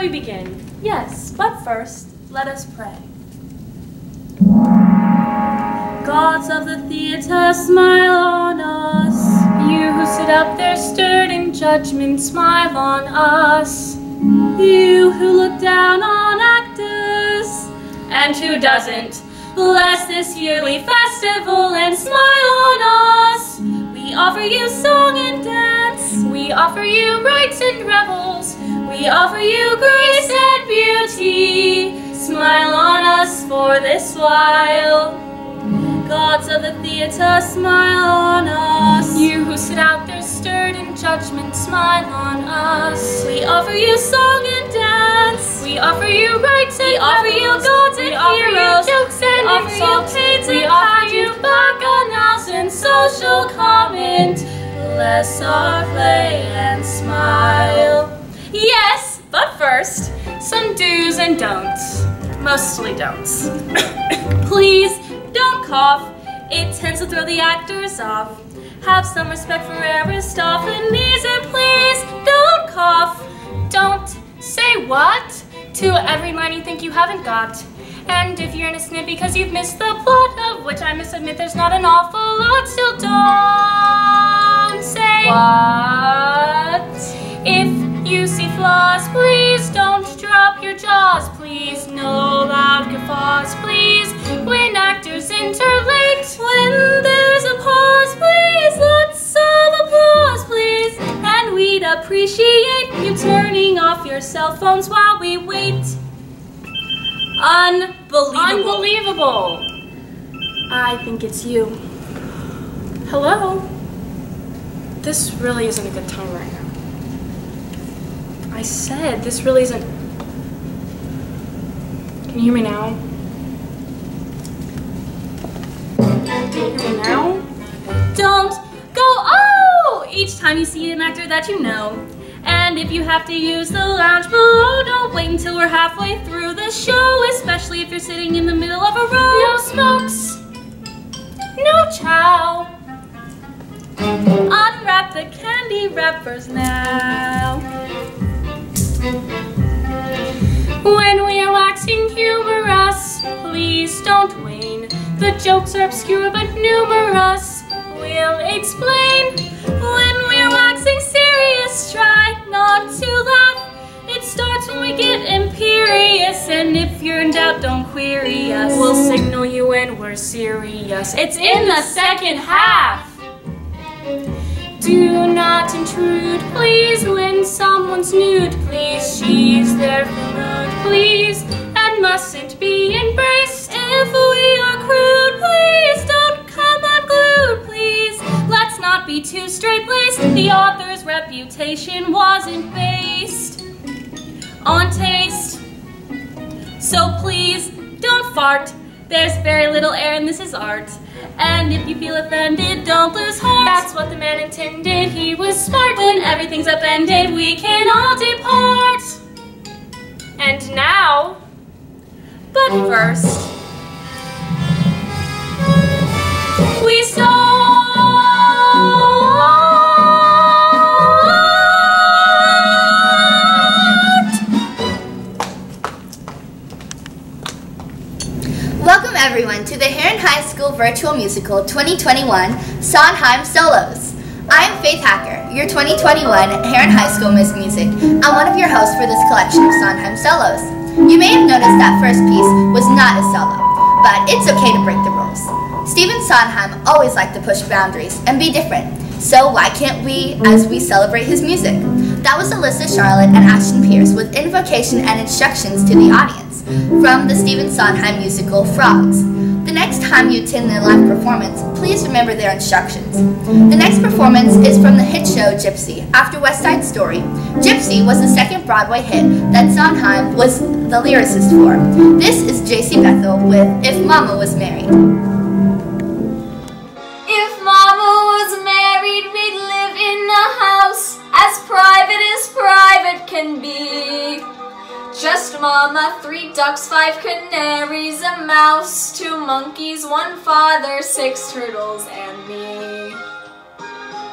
we begin? Yes, but first, let us pray. Gods of the theater, smile on us. You who sit up there stirred in judgment, smile on us. You who look down on actors, and who doesn't, bless this yearly festival and smile on us. We offer you song and dance. We offer you rites and revels. We offer you grace and beauty. Smile on us for this while. Gods of the theater, smile on us. You who sit out there stirred in judgment, smile on us. We offer you song and dance. We offer you rites and offer you gods and heroes, jokes and insults. We offer you bacchanals and social comment. Bless our play and smile. Yes, but first, some do's and don'ts. Mostly don'ts. Please don't cough. It tends to throw the actors off. Have some respect for Aristophanes, and please don't cough. Don't say what to every line you think you haven't got. And if you're in a snit because you've missed the plot, of which I must admit there's not an awful lot, still don't say what. If you see flaws, please don't drop your jaws. Please, no loud guffaws, please. When actors interlate, when there's a pause, please, lots of applause, please. And we'd appreciate you turning off your cell phones while we wait. Unbelievable. Unbelievable. I think it's you. Hello? This really isn't a good time right now. I said this really isn't. Can you hear me now? Can you hear me now? Don't go oh each time you see an actor that you know. And if you have to use the lounge below, don't wait until we're halfway through the show, especially if you're sitting in the middle of a row. No smokes, no chow. Unwrap the candy wrappers now. When we are waxing humorous, please don't wane. The jokes are obscure but numerous. We'll explain. When we're waxing serious, try not to laugh. It starts when we get imperious, and if you're in doubt, don't query us. We'll signal you when we're serious. It's in the second half. Do not intrude, please, when someone's nude, please. She's there for mood, please, and mustn't be embraced. If we are crude, please, don't come unglued, please. Let's not be too straight-laced. The author's reputation wasn't based on taste. So please, don't fart. There's very little air and this is art. And if you feel offended, don't lose heart. That's what the man intended, he was smart. When everything's upended, we can all depart. And now, but first, we start. Welcome everyone to the Heron High School Virtual Musical 2021 Sondheim Solos. I am Faith Hacker, your 2021 Heron High School Miss Music, and one of your hosts for this collection of Sondheim Solos. You may have noticed that first piece was not a solo, but it's okay to break the rules. Stephen Sondheim always liked to push boundaries and be different, so why can't we as we celebrate his music? That was Alyssa Charlotte and Ashton Pierce with invocation and instructions to the audience from the Stephen Sondheim musical Frogs. The next time you attend their live performance, please remember their instructions. The next performance is from the hit show Gypsy, after West Side Story. Gypsy was the second Broadway hit that Sondheim was the lyricist for. This is J.C. Bethel with If Mama Was Married. If Mama was married, we'd live in a house as private can be. Just Mama, 3 ducks, 5 canaries, a mouse, 2 monkeys, 1 father, 6 turtles, and me.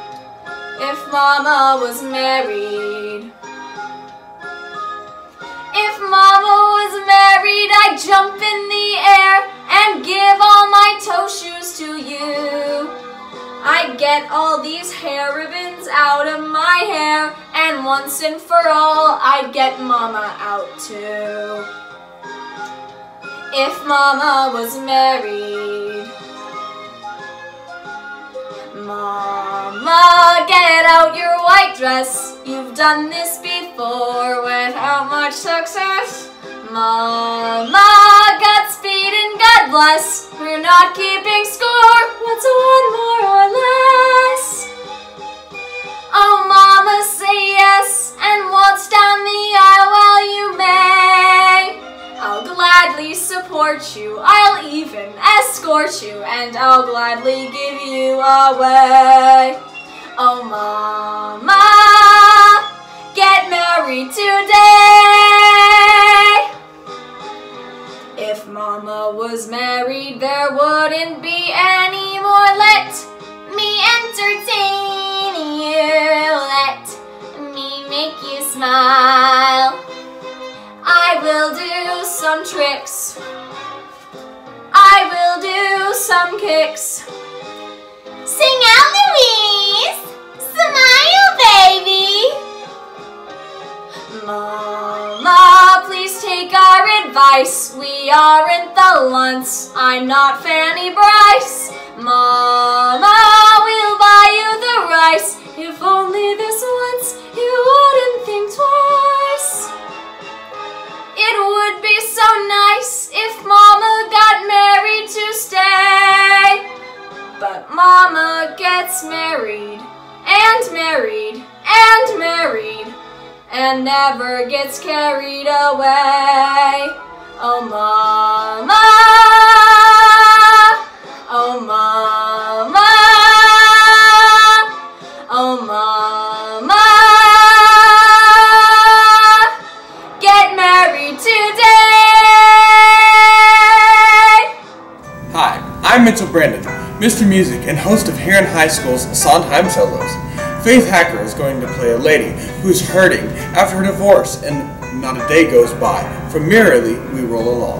If Mama was married. Mama was married, I'd jump in the air and give all my toe shoes to you. I'd get all these hair ribbons out of my hair, and once and for all, I'd get Mama out too. If Mama was married. Mama, get out your white dress. You've done this before without much success. Mama, Godspeed and God bless. We're not keeping score. What's one more or less? Oh, Mama, say yes and waltz down the aisle while you may. I'll gladly support you, I'll even escort you, and I'll gladly give you away. Oh, Mama, get married today. If Mama was married, there wouldn't be any more. Let me entertain you, let me make you smile. I will do some tricks, I will do some kicks. Sing out, Louise! Smile, baby! Mama, please take our advice. We aren't the Lunts, I'm not Fanny Bryce. Mama, we'll buy you the rice. If only this once you wouldn't think twice. It would be so nice if Mama got married to stay. But Mama gets married and married and married and never gets carried away. Oh, Mama, oh, Mama, oh, Mama. Get married today! Hi, I'm Mitchell Brandon, Mr. Music and host of Heron High School's Sondheim Solos. Faith Hacker is going to play a lady who's hurting after her divorce, and not a day goes by. From Merrily We Roll Along.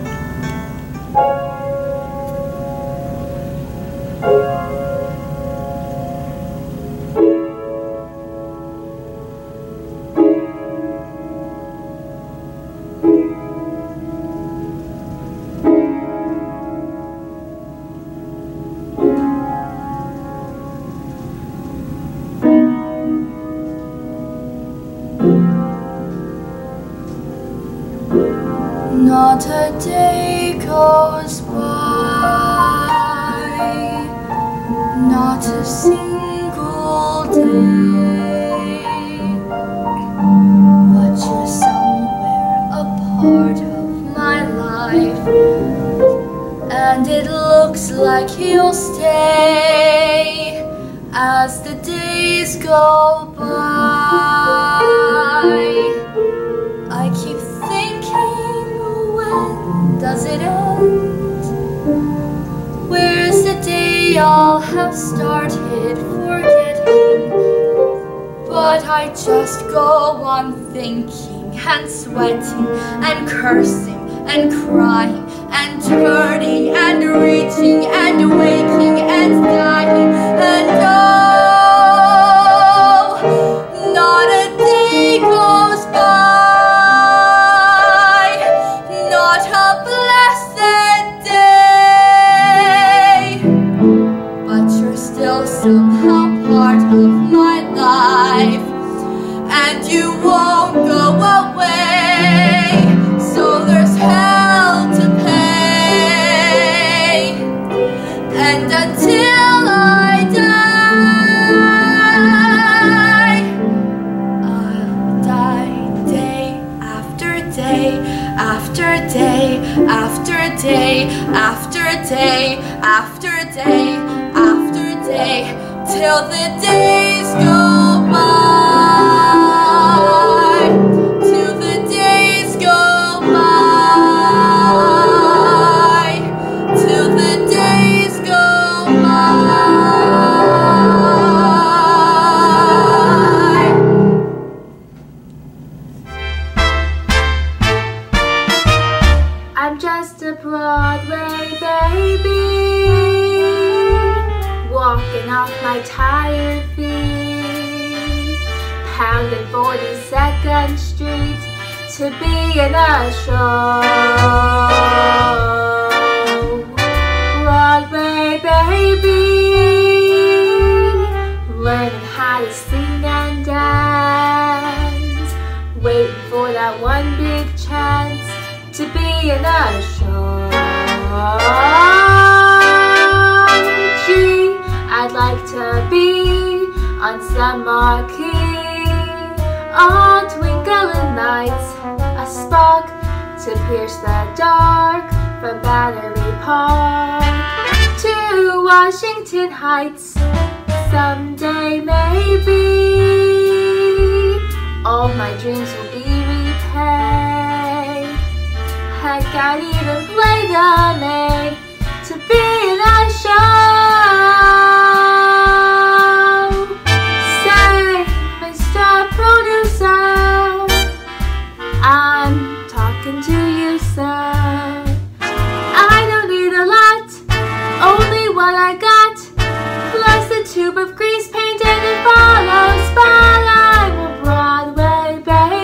Not a day goes by, not a single day, but you're somewhere a part of my life, and it looks like you'll stay as the days go by. I keep thinking, when does it end? Where's the day I'll have started forgetting? But I just go on thinking and sweating and cursing and crying and turning and reaching and waking and dying, and oh, not a day goes by, not a blessed day, but you're still somehow part of my life, and you won't go away, so there's hell to pay, and until I die, I'll die day after day after day after day after day after day after day, till the days go by, till the days go by, till the days go by. Broadway baby, walking off my tired feet, pounding 42nd Street to be in a show. Broadway baby, learning how to sing and dance, waiting for that one big chance to be in a show. Gee, I'd like to be on some marquee, all twinkling lights, a spark to pierce the dark from Battery Park to Washington Heights. Someday maybe all my dreams will be repaid. Heck, I'd even play the maid to be in a show. Say, Mr. Producer, I'm talking to you, sir. I don't need a lot, only what I got, plus a tube of grease paint and it follows. But I'm a Broadway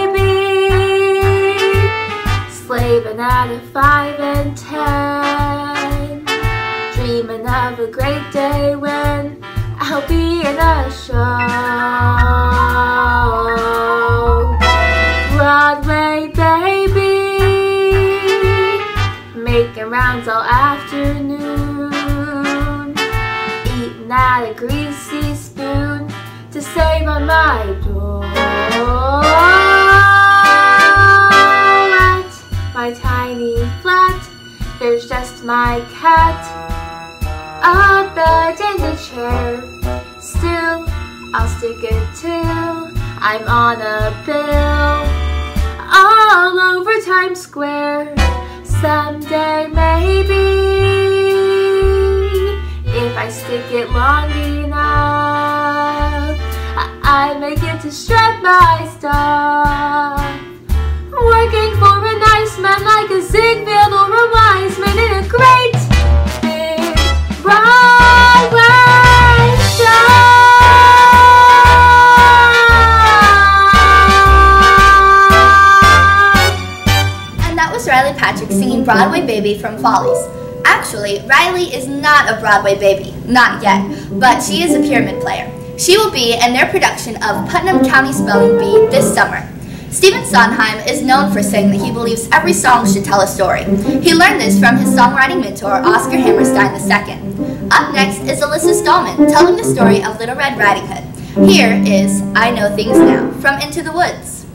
baby, slaving at a 5 and 10, dreaming of a great day when I'll be in a show. Broadway baby, making rounds all afternoon, eating at a greasy spoon to save on my door. At my tiny flat, there's just my cat, a bed and a chair. Still, I'll stick it till I'm on a bill all over Times Square. Someday maybe, if I stick it long enough, I may get to strut my stuff, working for a nice man like a Ziegfeld or a Wiseman in a great big Broadway show. And that was Riley Patrick singing Broadway Baby from Follies. Actually, Riley is not a Broadway baby, not yet, but she is a pyramid player. She will be in their production of Putnam County Spelling Bee this summer. Stephen Sondheim is known for saying that he believes every song should tell a story. He learned this from his songwriting mentor, Oscar Hammerstein II. Up next is Alyssa Stallman telling the story of Little Red Riding Hood. Here is I Know Things Now from Into the Woods.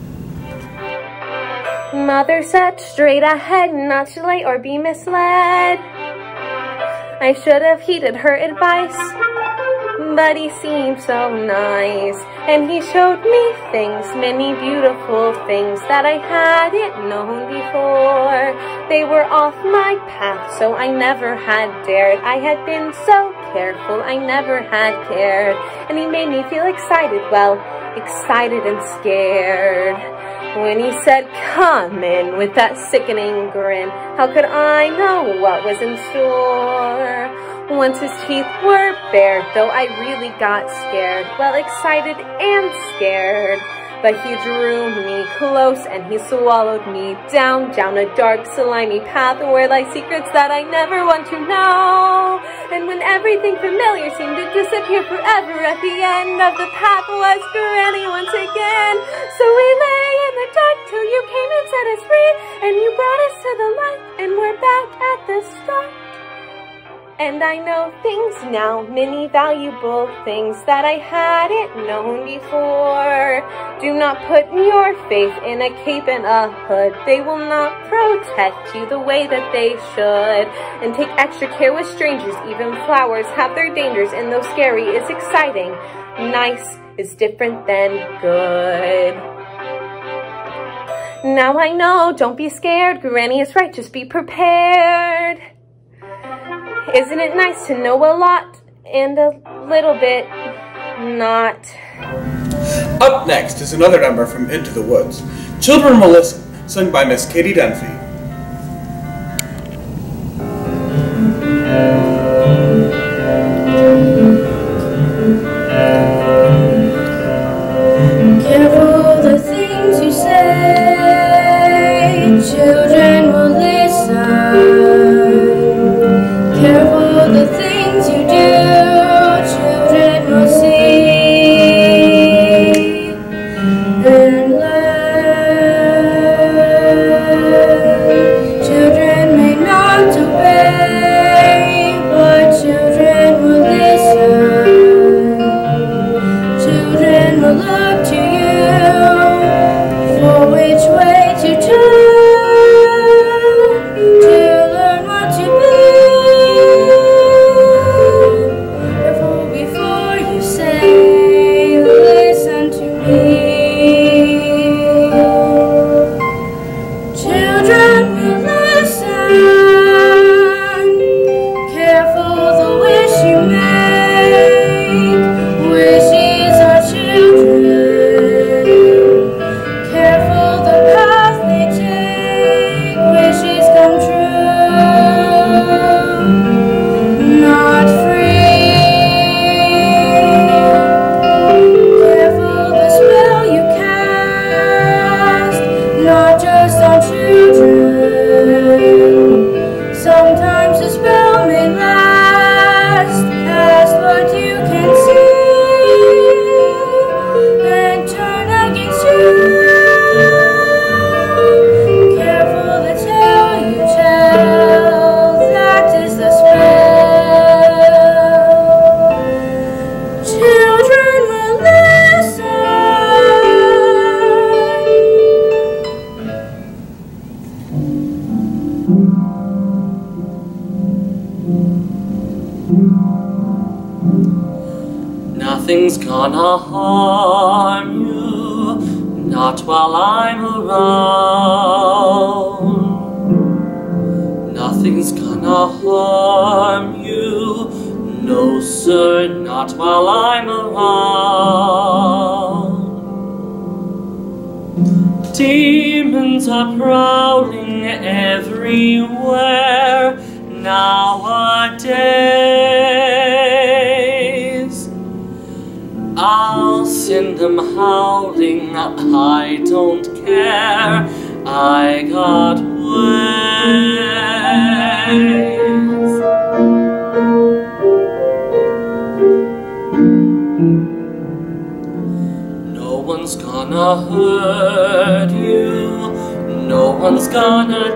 Mother said straight ahead, not to lay or be misled. I should have heeded her advice, but he seemed so nice, and he showed me things, many beautiful things that I hadn't known before. They were off my path, so I never had dared. I had been so careful, I never had cared, and he made me feel excited, well, excited and scared. When he said, come in, with that sickening grin, how could I know what was in store? Once his teeth were bared, though I really got scared, well, excited and scared. But he drew me close and he swallowed me down a dark, slimy path where lie secrets that I never want to know. And when everything familiar seemed to disappear forever, at the end of the path was Granny once again. So we lay in the dark till you came and set us free, and you brought us to the light, and we're back at the start. And I know things now, many valuable things that I hadn't known before. Do not put your faith in a cape and a hood. They will not protect you the way that they should. And take extra care with strangers. Even flowers have their dangers, and though scary is exciting, nice is different than good. Now I know, don't be scared. Granny is right, just be prepared. Isn't it nice to know a lot and a little bit not? Up next is another number from Into the Woods. Children Will Listen, sung by Miss Katie Dunphy. Nothing's gonna harm you, not while I'm around. Nothing's gonna harm you, no sir, not while I'm around. Demons are prowling everywhere nowadays. I'll send them howling, I don't care, I got ways. No one's gonna hurt you, no one's gonna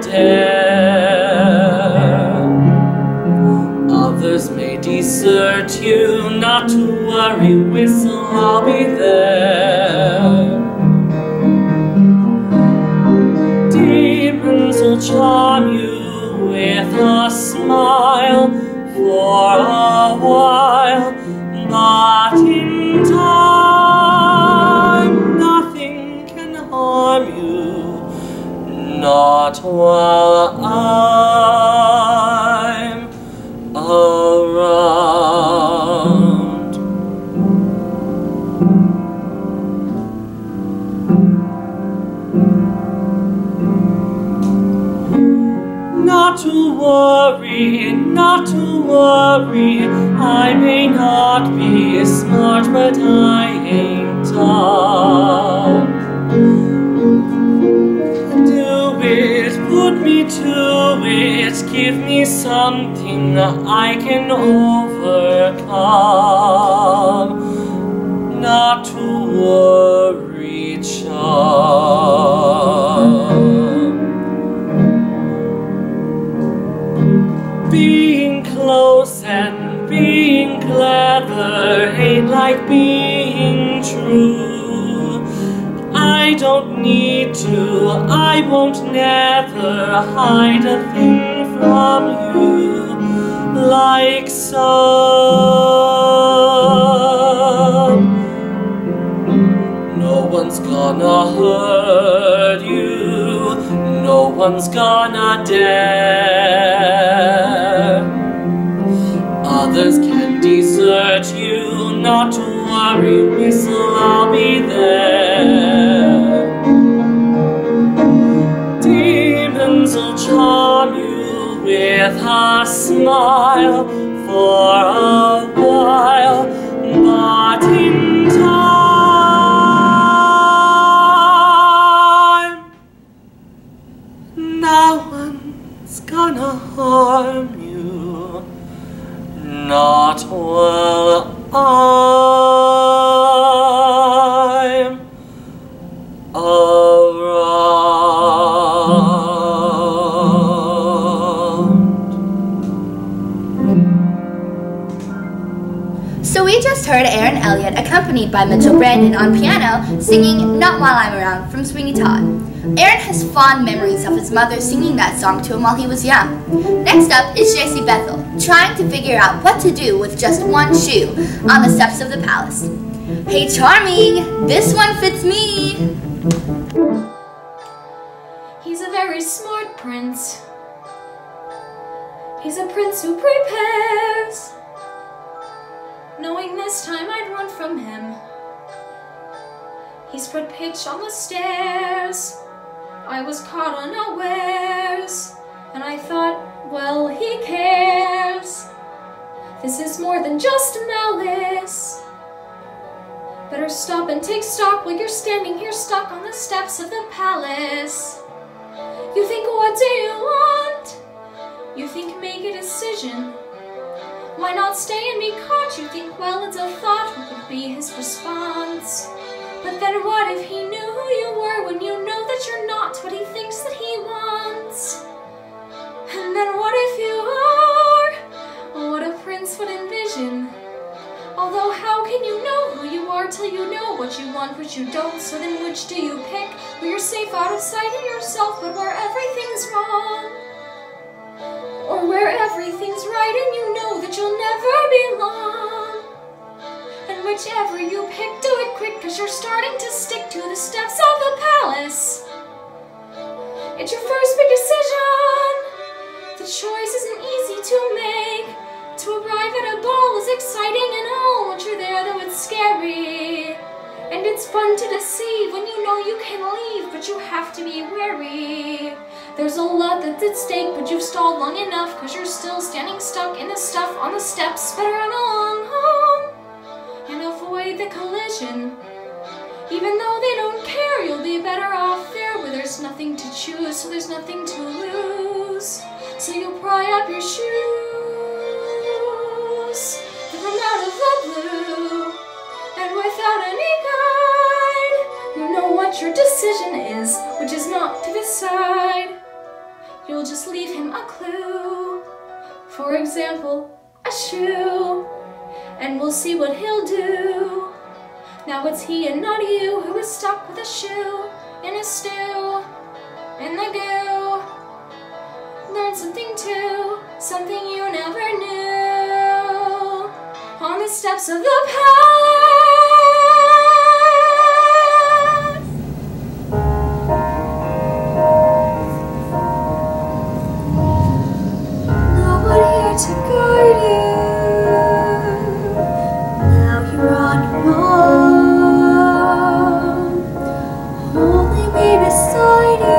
dare. Others may desert you, not to worry, whistle, I'll be there. Demons will charm you with a smile for a while, but in time nothing can harm you, not while I'm around. Not to worry, not to worry, I may not be smart, but I ain't dumb. Do it, put me to it, give me something I can overcome. Not to worry, chum. Being close and being clever ain't like being true. I don't need to, I won't never hide a thing from you, like some. No one's gonna hurt you, no one's gonna dare. Others can desert you, not to worry, whistle, I'll be there. Demons will charm you with a smile for a while, but in time no one's gonna harm you, not while I'm around. So we just heard Aaron Elliott accompanied by Mitchell Brandon on piano singing Not While I'm Around from Sweeney Todd. Aaron has fond memories of his mother singing that song to him while he was young. Next up is JC Bethel, trying to figure out what to do with just one shoe on the steps of the palace. Hey Charming, this one fits me! He's a very smart prince. He's a prince who prepares, knowing this time I'd run from him. He spread pitch on the stairs. I was caught unawares, and I thought, well, he cares. This is more than just malice. Better stop and take stock while you're standing here stuck on the steps of the palace. You think, what do you want? You think, make a decision. Why not stay and be caught? You think, well, it's a thought. What would be his response? But then what if he knew who you were when you know that you're not what he thinks that he wants? And then what if you are what a prince would envision? Although how can you know who you are till you know what you want, what you don't? So then which do you pick? Where you're safe out of sight of yourself, but where everything's wrong? Or where everything's right and you know that you'll never belong? And which whichever you pick, do it quick, 'cause you're starting to stick to the steps of the palace. It's your first big decision. The choice isn't easy to make. To arrive at a ball is exciting and all. Once you're there, though, it's scary. And it's fun to deceive when you know you can leave, but you have to be wary. There's a lot that's at stake, but you've stalled long enough, 'cause you're still standing stuck in the stuff on the steps. Better run along home and avoid the collision. Even though they don't care, you'll be better off there where there's nothing to choose, so there's nothing to lose. So you pry up your shoes, from out of the blue, and without any guide, you know what your decision is, which is not to decide. You'll just leave him a clue, for example, a shoe, and we'll see what he'll do. Now it's he and not you who is stuck with a shoe in a stew, in the goo. Learn something too, something you never knew, on the steps of the path. No one here to guide you. Now you're on your own. Only me beside you.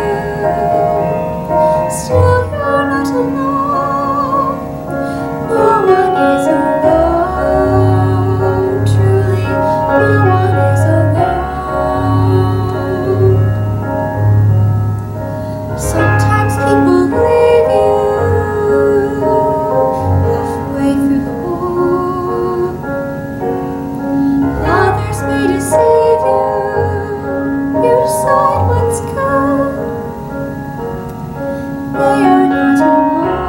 Still you're not alone. No one is alone. Truly, no one is alone. Sometimes people leave you halfway through the womb. Others may deceive you. You decide what's good. They are not alone.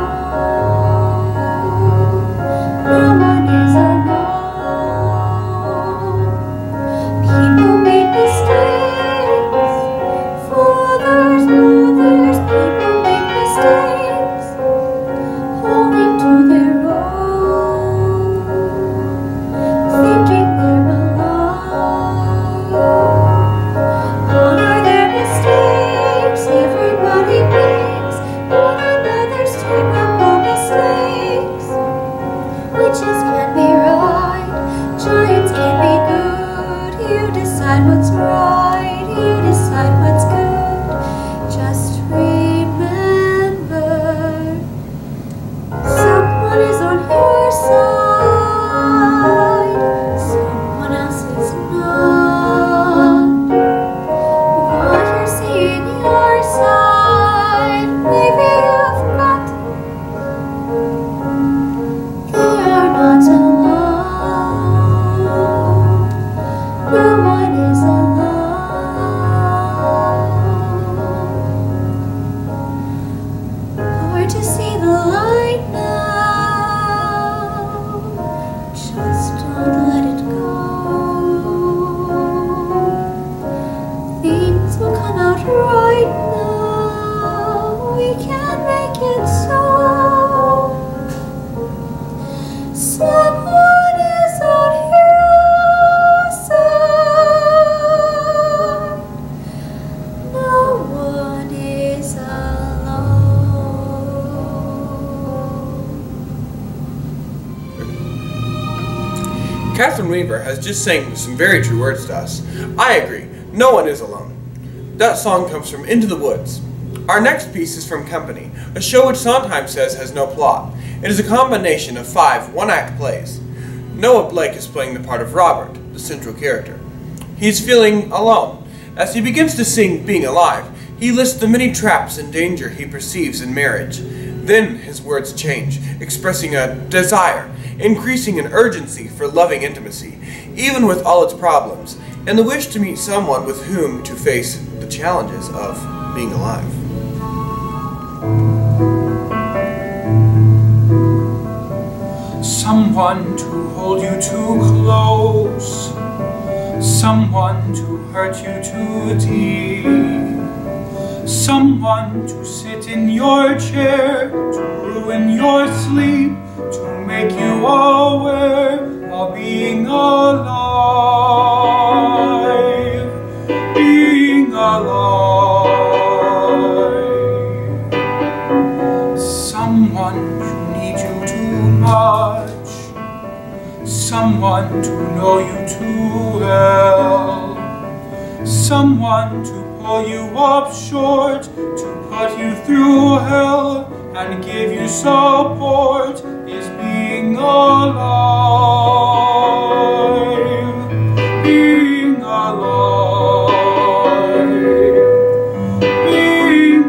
No one is alone. People make mistakes. Fathers, mothers, people make mistakes. Holding to their own. Thinking they're alone. Honor their mistakes. Everybody makes. One another's take up all mistakes. Witches can be right. Giants can be good. You decide what's right. You decide what's good. Just remember, someone is on your side. Someone else is not. What you're seeing your side, maybe you've got. They are not alone. No one is alone. Hard to see the light now. Just don't let it go. Things will come out right now. We can make it so. Someone is on your side. No one is alone. Catherine Weaver has just sang some very true words to us. I agree, no one is alone. That song comes from Into the Woods. Our next piece is from Company, a show which Sondheim says has no plot. It is a combination of 5 one-act plays. Noah Blake is playing the part of Robert, the central character. He is feeling alone. As he begins to sing Being Alive, he lists the many traps and danger he perceives in marriage. Then his words change, expressing a desire, increasing an urgency for loving intimacy, even with all its problems, and the wish to meet someone with whom to face the challenges of being alive. Someone to hold you too close, someone to hurt you too deep, someone to sit in your chair, to ruin your sleep, to make you aware I'll be being alive, being alive. Someone who needs you too much, someone to know you too well, someone to pull you up short, to put you through hell and give you support, is being alive, being alive, being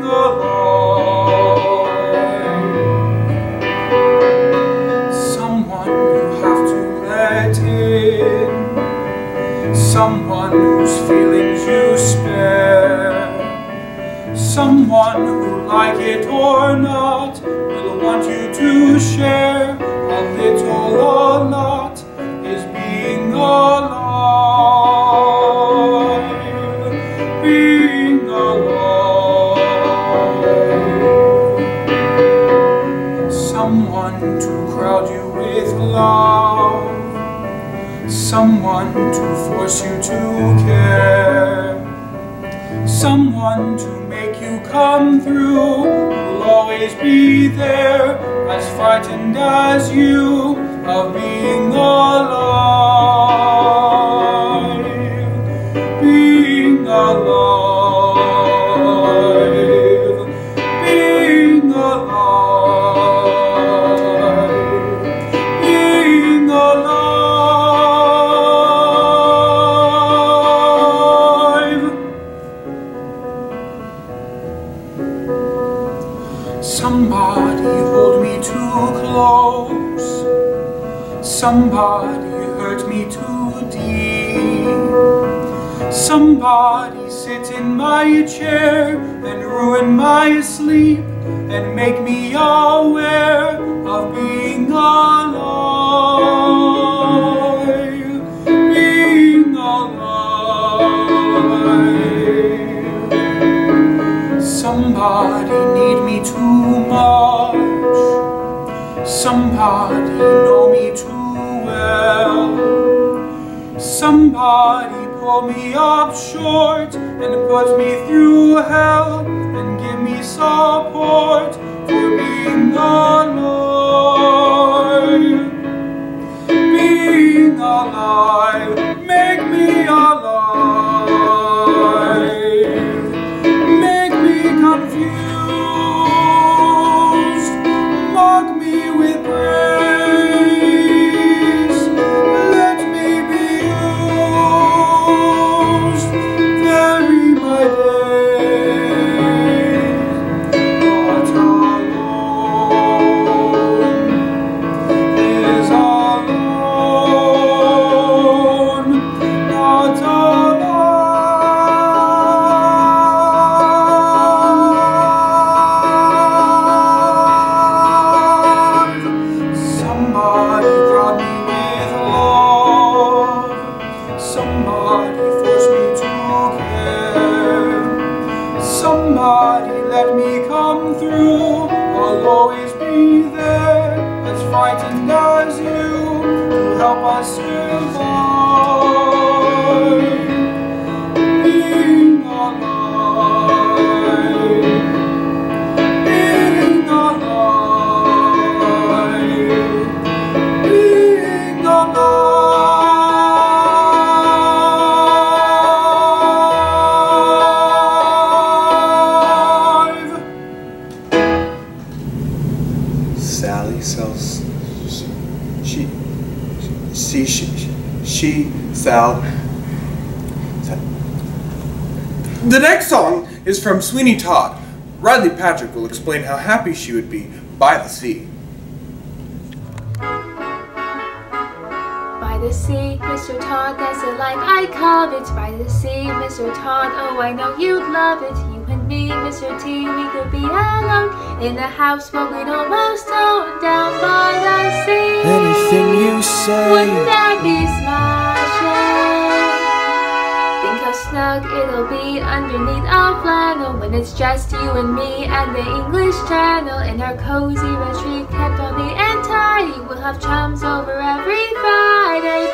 alive. Someone you have to let in, someone whose feelings you spare, someone who, like it or not, will want you to share a little or lot, is being alive, being alive. Someone to crowd you with love, someone to force you to care, someone to make you come through, will always be there, as frightened as you, of being alive, being alive, being alive, being alive. Somebody hold me too close, somebody hurt me too deep, somebody sit in my chair and ruin my sleep and make me aware of being alive, being alive. Somebody need me too much, somebody know me too well, somebody pull me up short and put me through hell and give me support for being alive, being alive. Make me alive, make me confused, mock me with praise, let me be used, vary my days, not alone, is alone, not alone. Somebody brought me with love, somebody forced me to care, somebody let me come through, I'll always be there, as frightened as you, to help us survive, being alive, being alive, being alive. Sally sells. Sal. The next song is from Sweeney Todd. Riley Patrick will explain how happy she would be by the sea. By the sea, Mr. Todd, that's the life I covet. By the sea, Mr. Todd, oh I know you'd love it. You and me, Mr. T, we could be alone in a house where we'd almost own, down by the sea. Anything you say, wouldn't that be smashing? Think how snug it'll be underneath our flannel when it's just you and me and the English Channel in our cozy retreat kept on the Anti. We'll have chums over every Friday.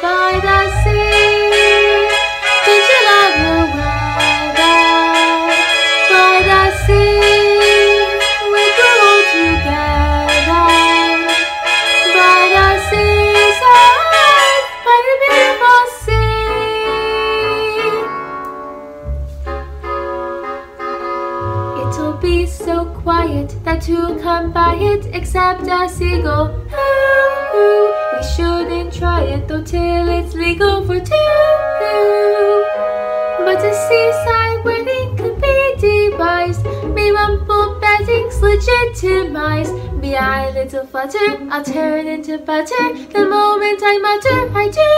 except a seagull. Ooh, we shouldn't try it though till it's legal for two. But a seaside wedding could be devised, be rumple betting's legitimized. Be I little flutter, I'll turn into butter the moment I mutter I do.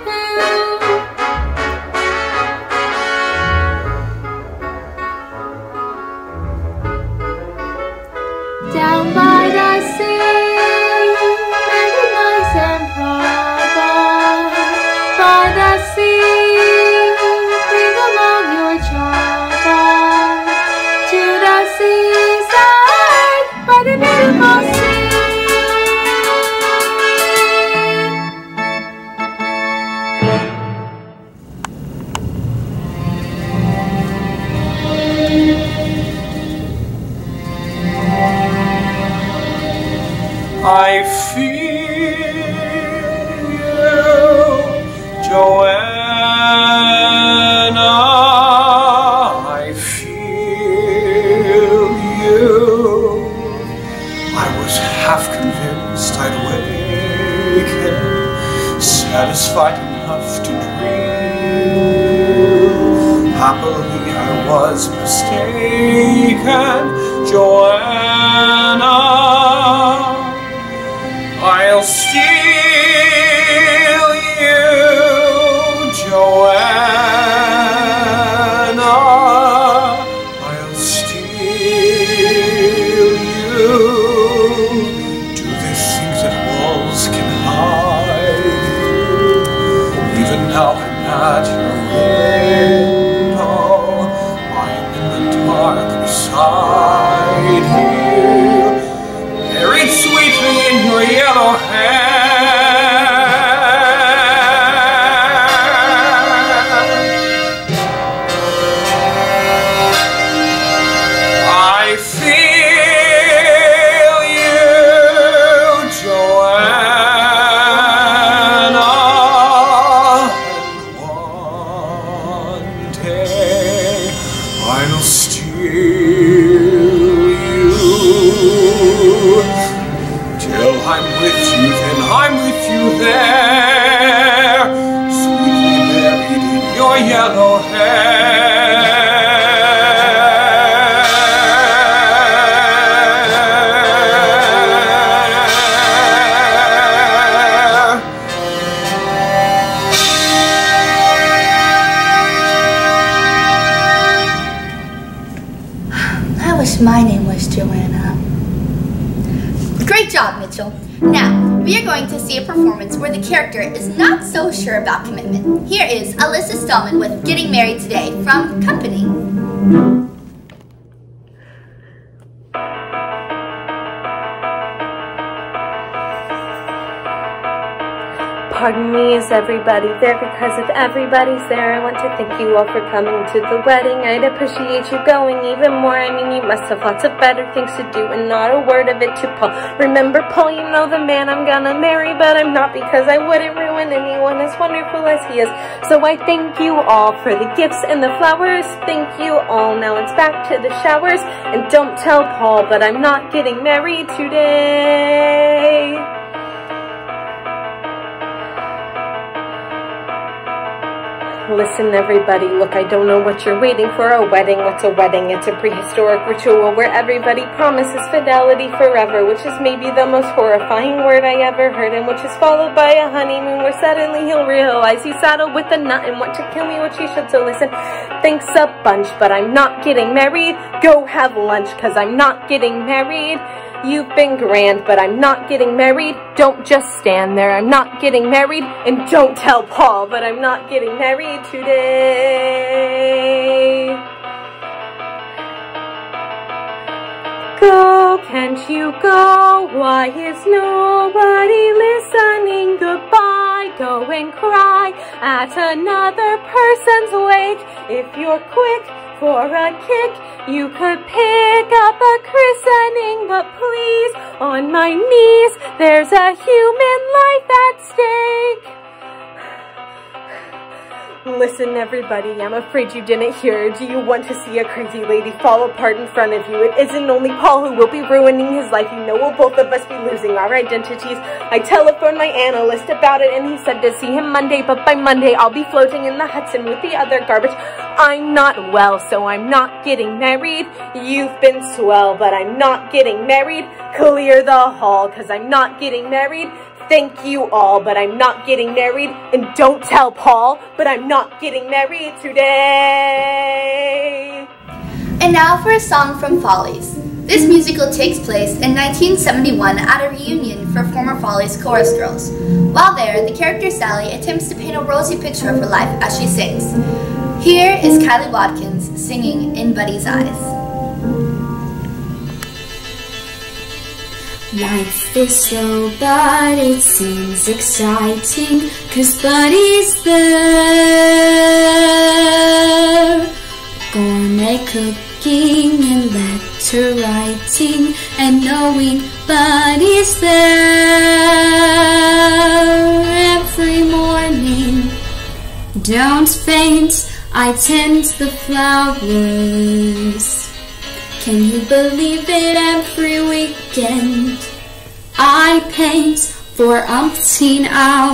Down by the sea, very nice and proper. By the sea, bring along your chopper. To the seaside, by the beautiful sea. I feel you, Joanna. I feel you. I was half convinced I'd awaken, satisfied enough to dream. Happily I was mistaken, Joanna. I'll steal you, Joanna. I'll steal you. Do they think that walls can hide you? Even now I'm at your window. I'm in the dark beside you, buried sweetly in your yellow hair. I feel you, Joanna, and one day I'll steal you. Till I'm with you, then I'm with you there, sweetly buried in your yellow hair. I wish my name was Joanna. Great job, Mitchell. Now, we are going to see a performance where the character is not so sure about commitment. Here is Alyssa Stallman with Getting Married Today from Company. Pardon me, is everybody there? Because if everybody's there, I want to thank you all for coming to the wedding. I'd appreciate you going even more. I mean, you must have lots of better things to do, and not a word of it to Paul. Remember, Paul, you know the man I'm gonna marry, but I'm not, because I wouldn't ruin anyone as wonderful as he is. So I thank you all for the gifts and the flowers. Thank you all. Now it's back to the showers, and don't tell Paul, but I'm not getting married today. Listen, everybody, look, I don't know what you're waiting for. A wedding? What's a wedding? It's a prehistoric ritual where everybody promises fidelity forever, which is maybe the most horrifying word I ever heard, and which is followed by a honeymoon where suddenly he'll realize he's saddled with a nut and want to kill me, which he should. So listen, thanks a bunch, but I'm not getting married. Go have lunch, because I'm not getting married. You've been grand, but I'm not getting married. Don't just stand there. I'm not getting married. And don't tell Paul, but I'm not getting married today. Go, can't you go? Why is nobody listening? Goodbye. Go and cry at another person's wake. If you're quick for a kick, you could pick up a christening, but please, on my knees, there's a human life at stake. Listen, everybody, I'm afraid you didn't hear. Do you want to see a crazy lady fall apart in front of you? It isn't only Paul who will be ruining his life. You know we'll both of us be losing our identities. I telephoned my analyst about it, and he said to see him Monday, but by Monday I'll be floating in the Hudson with the other garbage. I'm not well, so I'm not getting married. You've been swell, but I'm not getting married. Clear the hall, 'cause I'm not getting married. Thank you all, but I'm not getting married. And don't tell Paul, but I'm not getting married today. And now for a song from Follies. This musical takes place in 1971 at a reunion for former Follies chorus girls. While there, the character Sally attempts to paint a rosy picture of her life as she sings. Here is Kylie Watkins singing In Buddy's Eyes. Life is slow, but it seems exciting, 'cause Buddy's there. Gourmet cooking and letter writing, and knowing Buddy's there. Every morning, don't faint, I tend the flowers. Can you believe it? Every weekend I paint for umpteen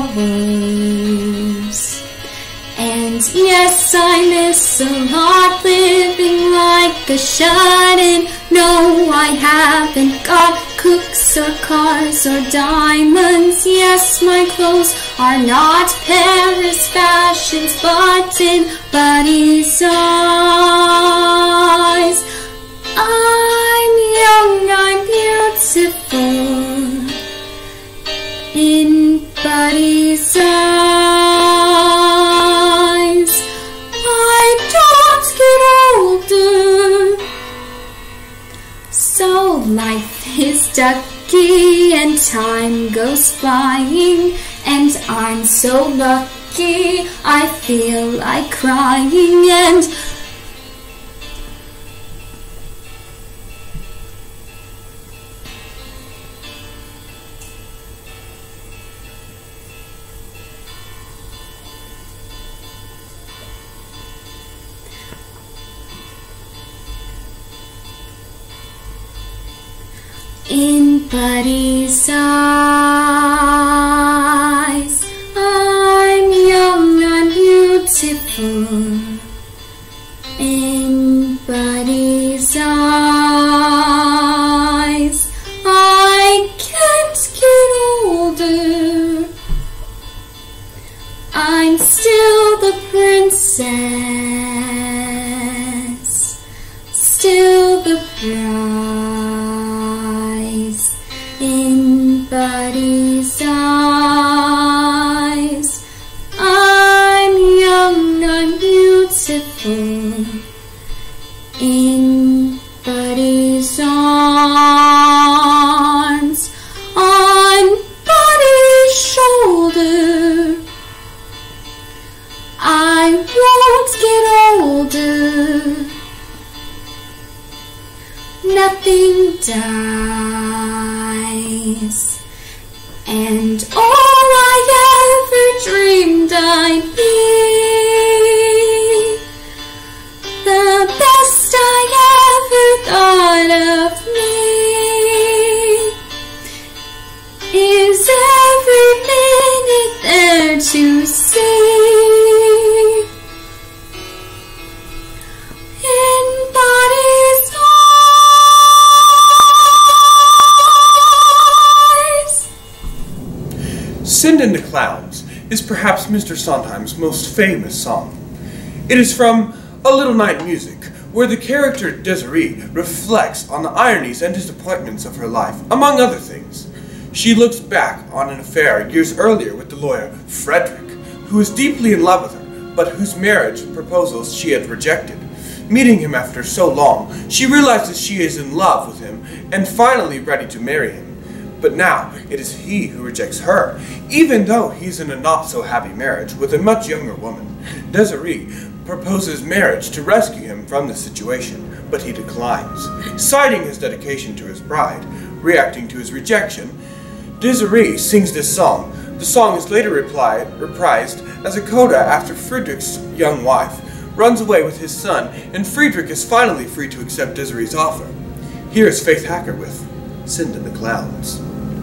hours. And yes, I miss a lot, living like a shut-in. No, I haven't got cooks or cars or diamonds. Yes, my clothes are not Paris fashions, but in Buddy's eyes, I'm young, I'm beautiful. In Buddy's eyes, I don't get older. So life is ducky and time goes flying, and I'm so lucky I feel like crying. And in Buddy's eyes, I'm young, I'm beautiful. In Buddy's eyes, I can't get older. I'm still the princess, still the prize. In Buddy's eyes, I'm young, I'm beautiful. In Buddy's arms, on Buddy's shoulder, I won't get older. Nothing dies, and all I ever dreamed I'd be, the best I ever thought of me, is every minute there to see. In Buddy's Send in the Clouds is perhaps Mr. Sondheim's most famous song. It is from A Little Night in Music, where the character Desiree reflects on the ironies and disappointments of her life, among other things. She looks back on an affair years earlier with the lawyer Frederick, who is deeply in love with her, but whose marriage proposals she had rejected. Meeting him after so long, she realizes she is in love with him and finally ready to marry him. But now it is he who rejects her, even though he's in a not-so-happy marriage with a much younger woman. Desiree proposes marriage to rescue him from this situation, but he declines. Citing his dedication to his bride, reacting to his rejection, Desiree sings this song The song is later reprised as a coda after Friedrich's young wife runs away with his son, and Friedrich is finally free to accept Desiree's offer. Here is Faith Hacker with Send in the Clouds.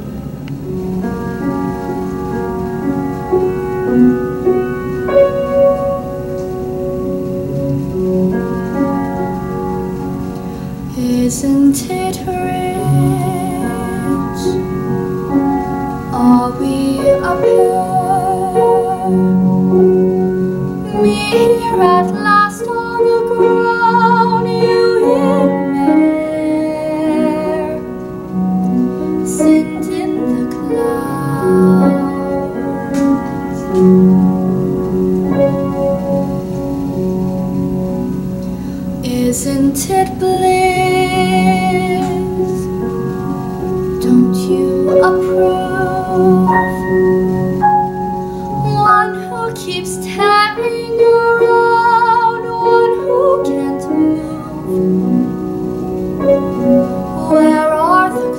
Isn't it rich? Are we a pair? Me here at last on the ground, you in midair. Sent in the clouds. Isn't it bliss? Don't you approve? One who keeps tearing around, one who can't move. Where are the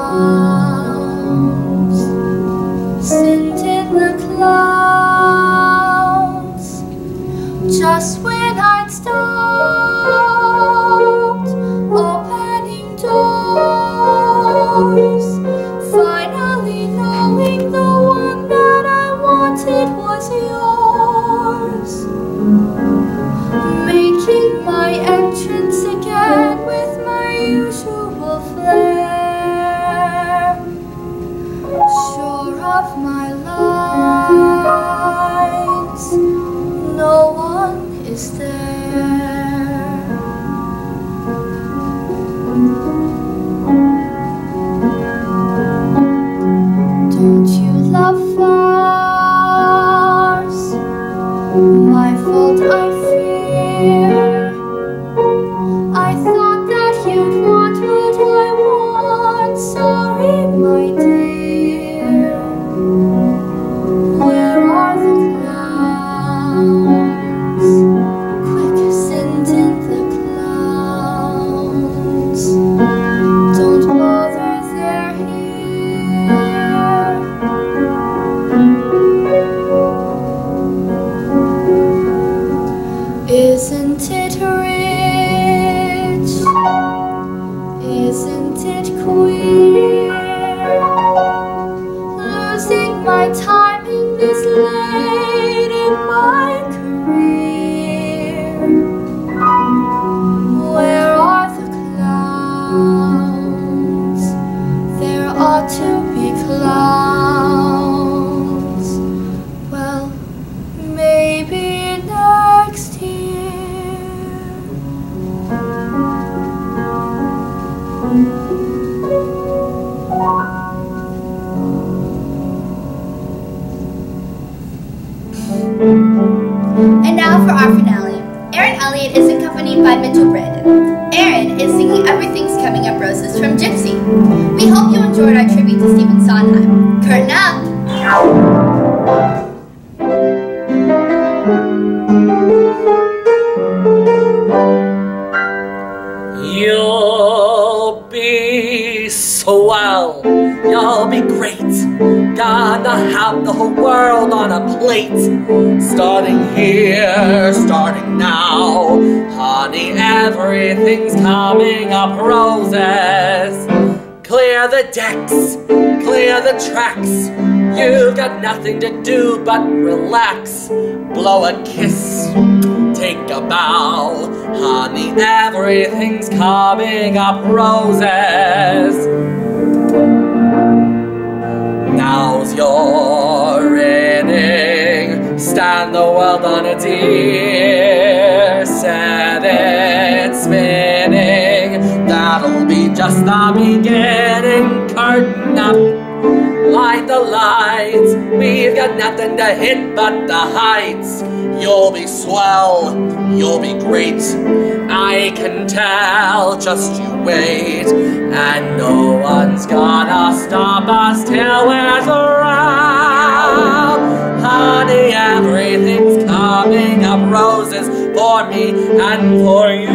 clouds? Sent in the clouds. Just when I'd stopped opening doors, finally knowing the one that I wanted was yours, making my entrance again with my usual flair, sure of my lines, no one is there. Don't you love farce? My fault, I fear. I thought that you'd want what I want. Sorry, my dear. Where are the clouds? Quick, send in the clouds. Don't bother, they're here. Isn't it rich? Isn't it queer? Losing my timing this late in my career. Where are the clouds? There ought to be clouds. Well, maybe next year. And now for our finale. Aaron Elliott is accompanied by Mitchell Brandon. Aaron is singing Everything's Coming Up Roses from Gypsy. We hope you enjoyed our tribute to Stephen Sondheim. Curtain up! You'll be swell, you'll be great, gonna have the whole world on a plate. Starting here, starting now, honey, everything's coming up roses. Clear the decks, clear the tracks, you've got nothing to do but relax. Blow a kiss, take a bow, honey, everything's coming up roses. Now's your inning, stand the world on a deer, set it spinning, that'll be just the beginning. Curtain up, light the lights, we've got nothing to hit but the heights. You'll be swell, you'll be great, I can tell, just you wait. And no one's gonna stop us till we're around. Honey, everything's coming up roses for me and for you.